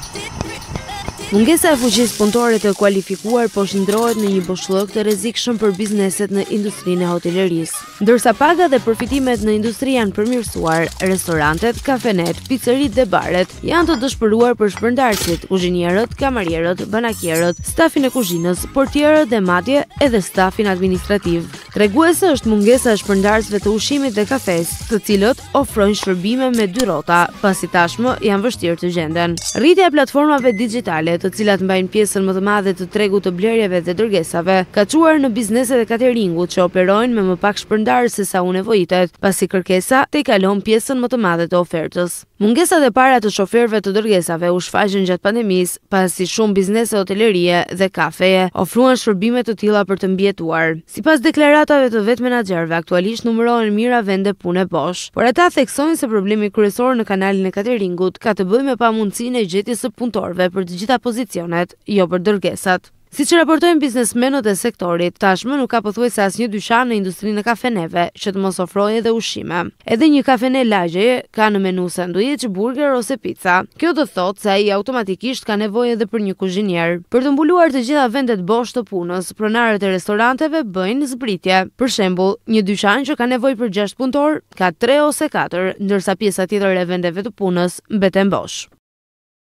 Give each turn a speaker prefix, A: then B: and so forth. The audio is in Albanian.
A: Mungesa e fuqisë punëtore të kualifikuar po shndrohet në një boshllëk të rrezikshëm për bizneset në industrinë e hotelerisë. Ndërsa paga dhe përfitimet në industri janë përmirësuar, restorantet, kafenet, pizzeritë dhe baret janë të dëshpëruar për shpërndarësit, kuzhinierët, kamarierët, banakierët, stafin e kuzhinës, portierët dhe madje edhe stafin administrativ. Treguese është mungesa e shpërndarësve të ushqimit dhe kafes, të cilët ofrojnë shërbime me dy rrota, pasi tashmë janë vështirë të gjenden. Rritja e platformave digjitale, të cilat mbajnë pjesën më të madhe të tregut të blerjeve dhe dërgesave, ka çuar në bizneset e cateringut që operojnë me më pak shpërndarës se sa u nevojitet, pasi kërkesa tejkalon pjesën më të madhe të ofertës. Mungesat e para të shoferëve të dërgesave u shfaqën gjatë pandemisë, pasi shumë biznese hotelerie dhe kafeje ofruan shërbime të tilla për të mbijetuar. Sipas deklaratave të vet menaxherëve, aktualisht numërohen mira vende pune bosh, por ata theksojnë se problemi kryesor në kanalin e cateringut ka të bëjë me pamundësinë e gjetjes së punëtorëve për të gjitha pozicionet, jo për dërgesat. Siç raportojnë biznesmenët e sektorit, tashmë nuk ka pothuajse asnjë dyqan në industrinë e kafeneve që të mos ofrojë edhe ushqime. Edhe një kafene lagjeje ka në menu sanduiç, burger ose pica. Kjo do thotë se ai automatikisht ka nevojë edhe për një kuzhinier. Për të mbuluar të gjitha vendet bosh të punës, pronarët e restoranteve bëjnë zbritje. Për shembull, një dyqan që ka nevojë për 6 punëtor ka 3 ose 4, ndërsa pjesa tjetër e vendeve të punës mbeten bosh.